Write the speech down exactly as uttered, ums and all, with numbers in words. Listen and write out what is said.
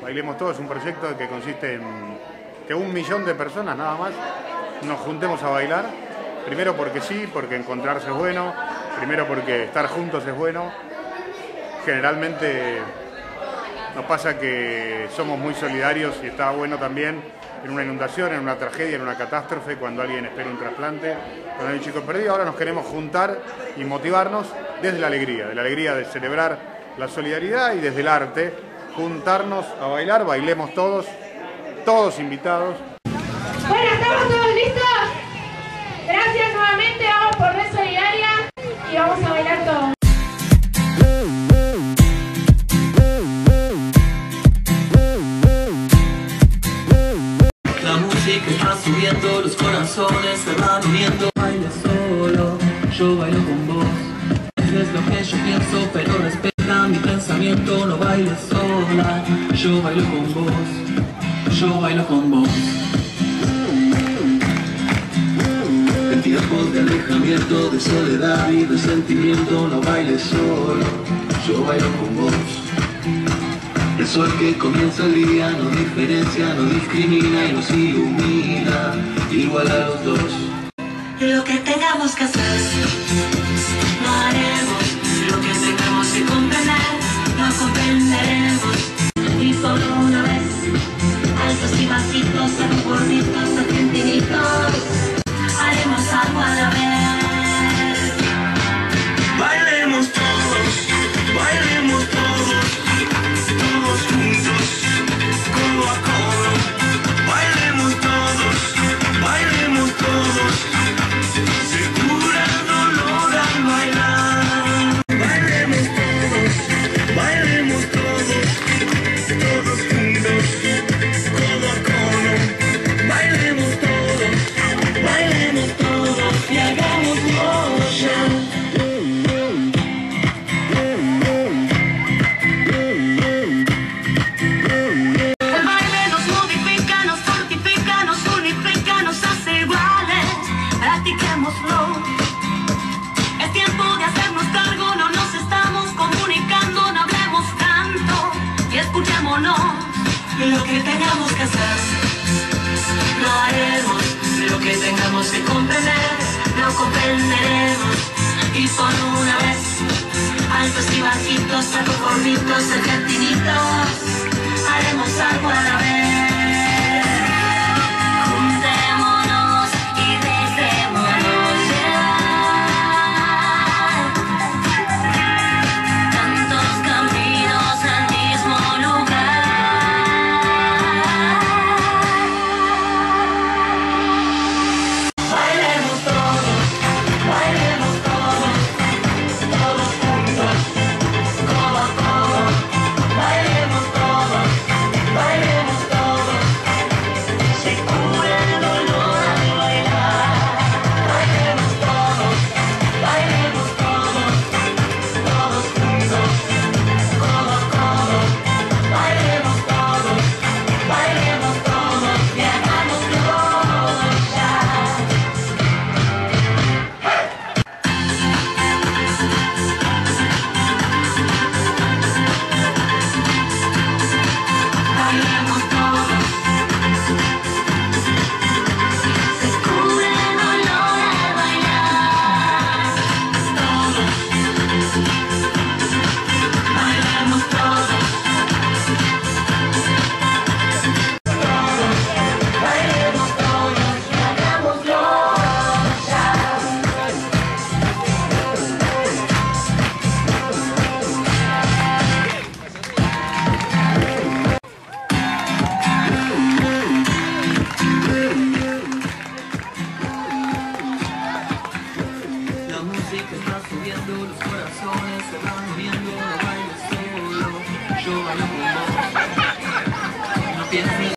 Bailemos Todos es un proyecto que consiste en que un millón de personas nada más nos juntemos a bailar. Primero porque sí, porque encontrarse es bueno. Primero porque estar juntos es bueno. Generalmente nos pasa que somos muy solidarios y está bueno también en una inundación, en una tragedia, en una catástrofe, cuando alguien espera un trasplante, cuando hay un chico perdido. Ahora nos queremos juntar y motivarnos desde la alegría, de la alegría de celebrar la solidaridad y desde el arte, juntarnos a bailar. Bailemos todos, todos invitados. Bueno, ¿estamos todos listos? Gracias nuevamente, vamos por Red Solidaria y vamos a bailar todos. La música está subiendo, los corazones se van uniendo. Baila solo, yo bailo con vos. Eso es lo que yo pienso, pero respeta mi pensamiento. No bailes sola, yo bailo con vos. Yo bailo con vos. En tiempos de alejamiento, de soledad y de sentimiento, no bailes solo, yo bailo con vos. El sol que comienza el día no diferencia, no discrimina y nos ilumina, igual a los dos. Lo que tengamos que hacer, lo haremos. Lo que tengamos que comprender, lo comprenderemos. Y solo una vez, altos y bajitos, aeropuertitos, argentinitos, haremos algo a la vez. Bailemos todos, bailemos todos, todos juntos, codo a codo. Bailemos todos, bailemos todos, se cura el dolor al bailar. Bailemos todos, bailemos todos, todos juntos, codo a codo. Bailemos todos, bailemos todos y hagámoslo ya. Es tiempo de hacernos cargo, no nos estamos comunicando, no hablemos tanto y escuchémonos. Lo que tengamos que hacer, lo haremos. Lo que tengamos que comprender, lo comprenderemos. Y solo una vez, altos y bajitos, aeropuertitos, argentinitos, haremos algo a la vez. Que está subiendo, los corazones se van uniendo. No bailes solo, yo bailo con vos. No pienses